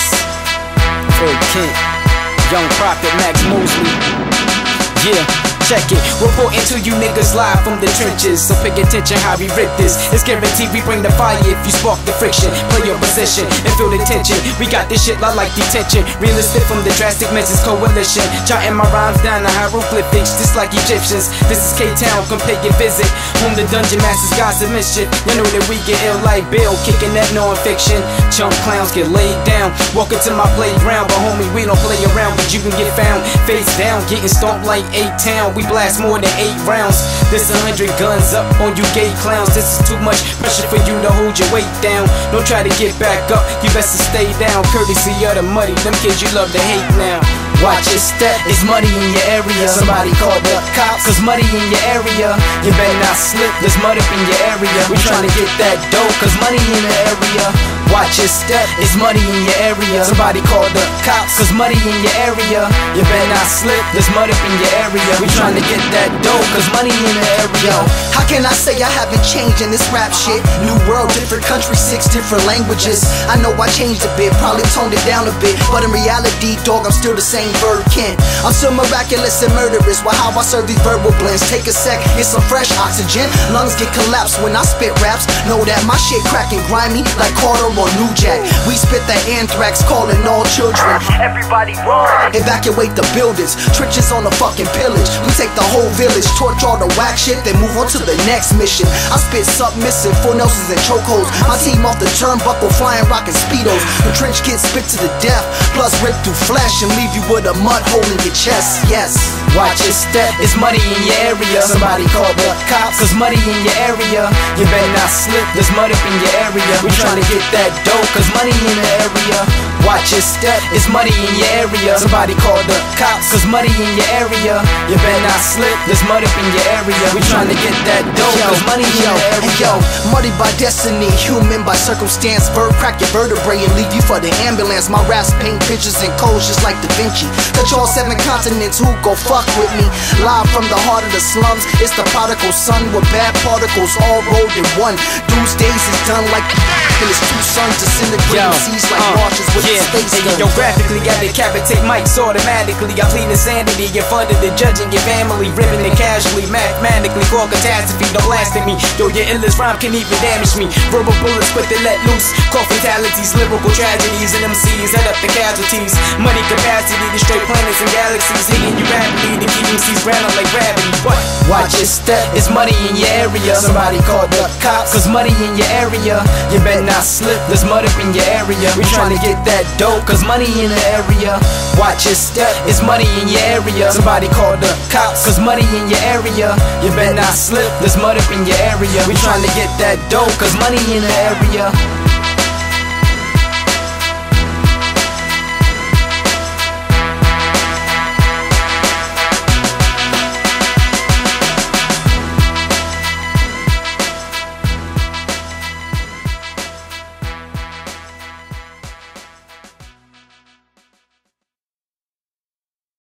Phil Kent, Young Prophet, Max Mosley. Yeah, check it. Reporting to you niggas live from the trenches, so pay attention how we rip this. It's guaranteed we bring the fire if you spark the friction. Play your position and feel the tension. We got this shit like detention. Realistic from the drastic mentions coalition. Jotting my rhymes down to hieroglyphics, just like Egyptians. This is K-Town, come pay your visit. Home the dungeon masters, gods of mischief. You know that we get ill like Bill, kicking that non-fiction. Chump clowns get laid down. Walk into my playground, but homie, we don't play around, but you can get found face down, getting stomped like 8-Town. We blast more than 8 rounds. This 100 guns up on you gay clowns. This is too much pressure for you to hold your weight down. Don't try to get back up, you best to stay down. Courtesy of the muddy, them kids you love to hate now. Watch your step, it's muddy in your area. Somebody call the cops, cause muddy in your area. You better not slip, there's mud up in your area. We tryna get that dough, cause money in the area. Watch your step, it's muddy in your area. Somebody call the cops, cause muddy in your area. You better not slip, there's mud up in your area. We tryna get that dough, cause money in the area. How can I say I haven't changed in this rap shit? New world, different country, 6 different languages. I know I changed a bit, probably toned it down a bit, but in reality, dog, I'm still the same Bird Kent. I'm still miraculous and murderous. While how I serve these verbal blends. Take a sec, get some fresh oxygen. Lungs get collapsed when I spit raps. Know that my shit cracking grimy like Carter or New Jack. We spit that anthrax, calling all children. Everybody run, evacuate the buildings. Trenches on the fucking pillage. We take the whole village, torch all the whack shit, then move on to the next mission. I spit submissive, full Nelsons and chokeholds. My team off the turnbuckle, flying rockin' speedos. The trench kids spit to the death, plus rip through flesh and leave you with a mud hole in your chest. Yes. Watch your step, it's muddy in your area. Somebody call the cops, cause muddy in your area. You better not slip, there's mud up in your area. We tryna get that dough, cause money in the area. Watch your step, it's muddy in your area. Somebody call the cops, cause muddy in your area. You better not slip, there's mud up in your area. We tryna get that dough, cause money in the area. Yo, muddy by destiny, human by circumstance. Bird crack your vertebrae and leave you for the ambulance. My raps paint pictures and codes just like Da Vinci. Touch all 7 continents, who go fuck with me? Live from the heart of the slums, it's the prodigal son with bad particles all rolled in one. Dude's days is done like and his 2 sons disintegrating seas like washes with the space gun. Yo, graphically I decapitate mics automatically. I plead insanity in front of the judge and your family, ripping it casually, mathematically. Call catastrophe, don't blast at me. Yo, your illest rhyme can even damage me. Verbal bullets quick to let loose, call fatalities, lyrical tragedies, and MCs head up the casualties. Money capacity to destroy planets and galaxies, hitting you rapidly to keep MCs grounded like gravity. What? Watch your step, it's money in your area. Somebody call the cops, cause money in your area. You better not slip, there's mud up in your area. We tryna get that dough, cause money in the area. Watch your step, it's money in your area. Somebody call the cops, cause money in your area. You better not slip, there's mud up in your area. We tryna get that dough, cause money in the area.